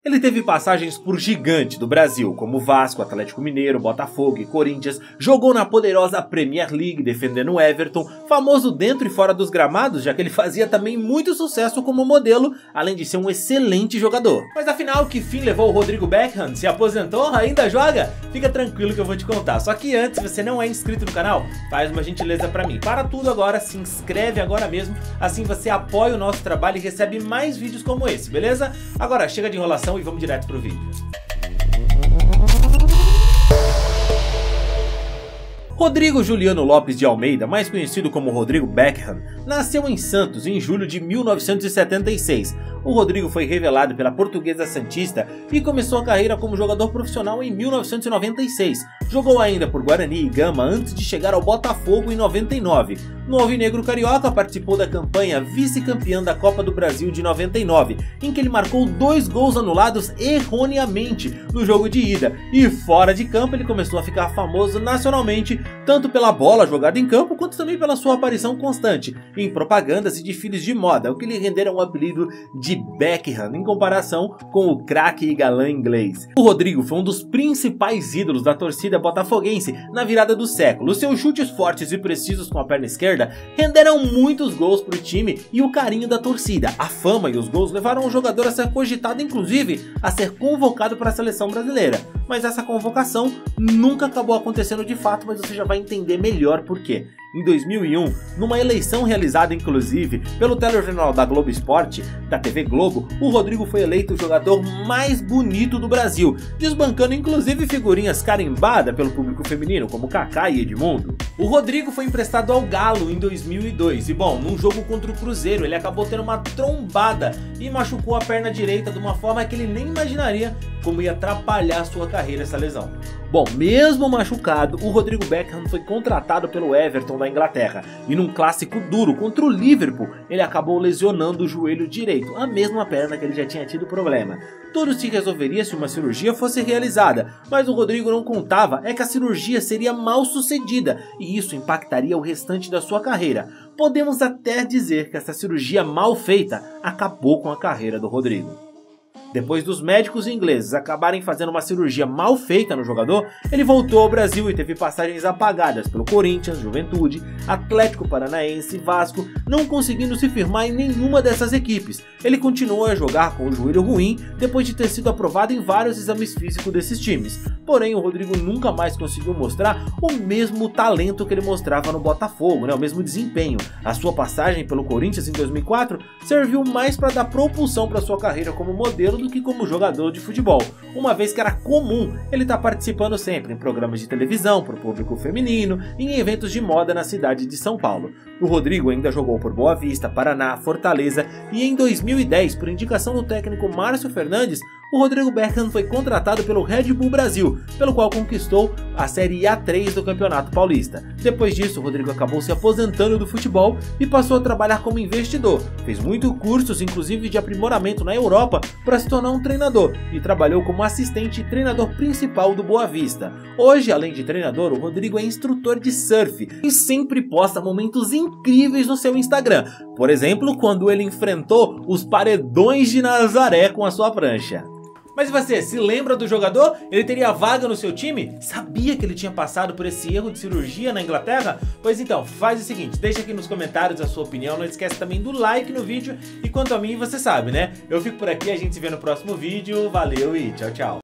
Ele teve passagens por gigante do Brasil, como Vasco, Atlético Mineiro, Botafogo e Corinthians, jogou na poderosa Premier League defendendo o Everton, famoso dentro e fora dos gramados, já que ele fazia também muito sucesso como modelo, além de ser um excelente jogador. Mas afinal, que fim levou o Rodrigo Beckham? Se aposentou? Ainda joga? Fica tranquilo que eu vou te contar. Só que antes, se você não é inscrito no canal, faz uma gentileza pra mim. Para tudo agora, se inscreve agora mesmo, assim você apoia o nosso trabalho e recebe mais vídeos como esse, beleza? Agora chega de enrolação e vamos direto pro vídeo. Rodrigo Juliano Lopes de Almeida, mais conhecido como Rodrigo Beckham, nasceu em Santos em julho de 1976. O Rodrigo foi revelado pela Portuguesa Santista e começou a carreira como jogador profissional em 1996. Jogou ainda por Guarani e Gama antes de chegar ao Botafogo em 99. No Alvinegro Carioca participou da campanha vice-campeã da Copa do Brasil de 99, em que ele marcou 2 gols anulados erroneamente no jogo de ida. E fora de campo ele começou a ficar famoso nacionalmente, tanto pela bola jogada em campo, quanto também pela sua aparição constante em propagandas e desfiles de moda, o que lhe renderam o apelido de Beckham, em comparação com o craque e galã inglês. O Rodrigo foi um dos principais ídolos da torcida botafoguense na virada do século. Seus chutes fortes e precisos com a perna esquerda renderam muitos gols para o time e o carinho da torcida. A fama e os gols levaram o jogador a ser cogitado, inclusive, a ser convocado para a seleção brasileira. Mas essa convocação nunca acabou acontecendo de fato, mas você já vai entender melhor por quê. Em 2001, numa eleição realizada inclusive pelo telejornal da Globo Esporte, da TV Globo, o Rodrigo foi eleito o jogador mais bonito do Brasil, desbancando inclusive figurinhas carimbadas pelo público feminino, como Kaká e Edmundo. O Rodrigo foi emprestado ao Galo em 2002 e, bom, num jogo contra o Cruzeiro, ele acabou tendo uma trombada e machucou a perna direita de uma forma que ele nem imaginaria como ia atrapalhar sua carreira essa lesão. Bom, mesmo machucado, o Rodrigo Beckham foi contratado pelo Everton da Inglaterra e num clássico duro contra o Liverpool, ele acabou lesionando o joelho direito, a mesma perna que ele já tinha tido problema. Tudo se resolveria se uma cirurgia fosse realizada, mas o Rodrigo não contava que a cirurgia seria mal sucedida e isso impactaria o restante da sua carreira. Podemos até dizer que essa cirurgia mal feita acabou com a carreira do Rodrigo. Depois dos médicos ingleses acabarem fazendo uma cirurgia mal feita no jogador, ele voltou ao Brasil e teve passagens apagadas pelo Corinthians, Juventude, Atlético Paranaense e Vasco, não conseguindo se firmar em nenhuma dessas equipes. Ele continuou a jogar com o joelho ruim depois de ter sido aprovado em vários exames físicos desses times. Porém, o Rodrigo nunca mais conseguiu mostrar o mesmo talento que ele mostrava no Botafogo, o mesmo desempenho. A sua passagem pelo Corinthians em 2004 serviu mais para dar propulsão para sua carreira como modelo do que como jogador de futebol, uma vez que era comum ele estar participando sempre em programas de televisão para o público feminino e em eventos de moda na cidade de São Paulo. O Rodrigo ainda jogou por Boa Vista, Paraná, Fortaleza e em 2010, por indicação do técnico Márcio Fernandes, o Rodrigo Beckham foi contratado pelo Red Bull Brasil, pelo qual conquistou a Série A3 do Campeonato Paulista. Depois disso, o Rodrigo acabou se aposentando do futebol e passou a trabalhar como investidor. Fez muitos cursos, inclusive de aprimoramento na Europa, para se tornar um treinador e trabalhou como assistente e treinador principal do Boa Vista. Hoje, além de treinador, o Rodrigo é instrutor de surf e sempre posta momentos incríveis no seu Instagram. Por exemplo, quando ele enfrentou os paredões de Nazaré com a sua prancha. Mas você, se lembra do jogador? Ele teria vaga no seu time? Sabia que ele tinha passado por esse erro de cirurgia na Inglaterra? Pois então, faz o seguinte, deixa aqui nos comentários a sua opinião, não esquece também do like no vídeo e quanto a mim, você sabe, né? Eu fico por aqui, a gente se vê no próximo vídeo, valeu e tchau, tchau!